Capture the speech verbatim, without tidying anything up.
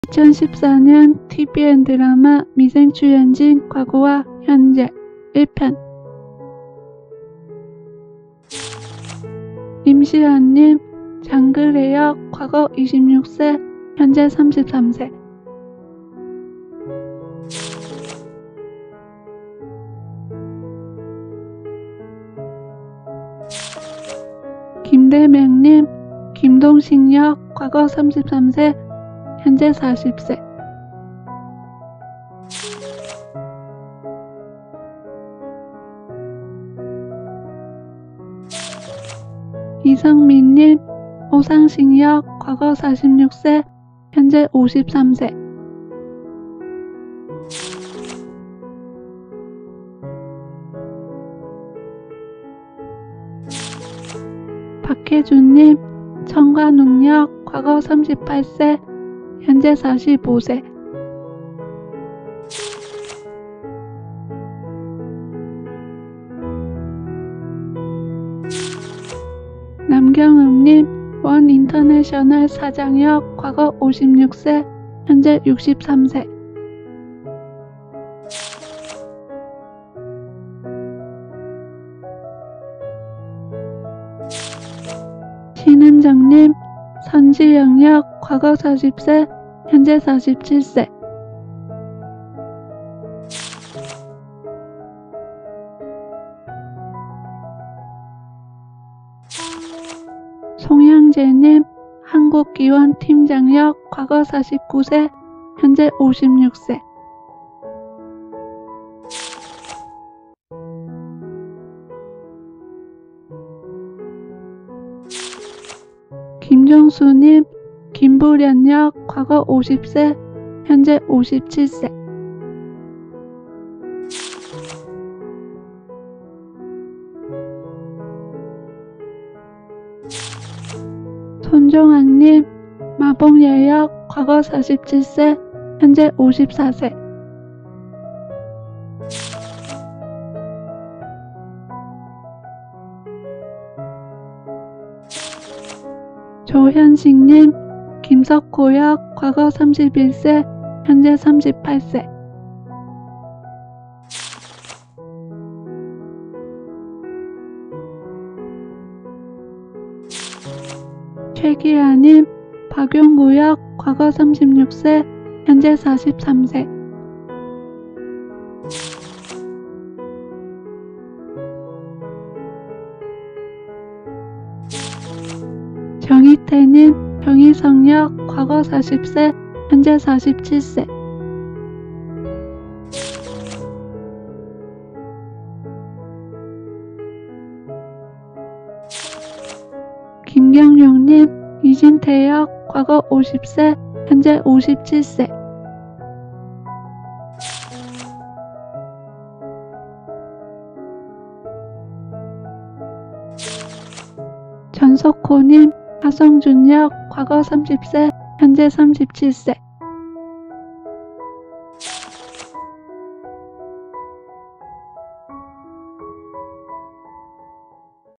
이천십사 년 티비엔 드라마 미생출연진 과거와 현재 일 편. 임시완님, 장그래역 과거 이십육 세, 현재 삼십삼 세. 김대명님, 김동식역 과거 삼십삼 세, 현재 사십 세. 이성민님, 오상식역 과거 사십육 세, 현재 오십삼 세. 박혜준님, 청관웅역 과거 삼십팔 세, 현재 사십오 세. 남경음님, 원인터내셔널 사장역 과거 오십육 세, 현재 육십삼 세. 신은정님, 선지영역 과거 사십 세, 현재 사십칠 세. 송영재님, 한국기원팀장역 과거 사십구 세, 현재 오십육 세. 김종수님, 김부련역 과거 오십 세, 현재 오십칠 세. 손종학님, 마봉여역 과거 사십칠 세, 현재 오십사 세. 조현식님, 김석호역 과거 삼십일 세, 현재 삼십팔 세. 최기아님, 박용구역 과거 삼십육 세, 현재 사십삼 세. 정희태님, 정희성역 과거 사십 세, 현재 사십칠 세. 김경용님, 이진태역 과거 오십 세, 현재 오십칠 세. 전석호님, 하성준역 과거 삼십 세, 현재 삼십칠 세.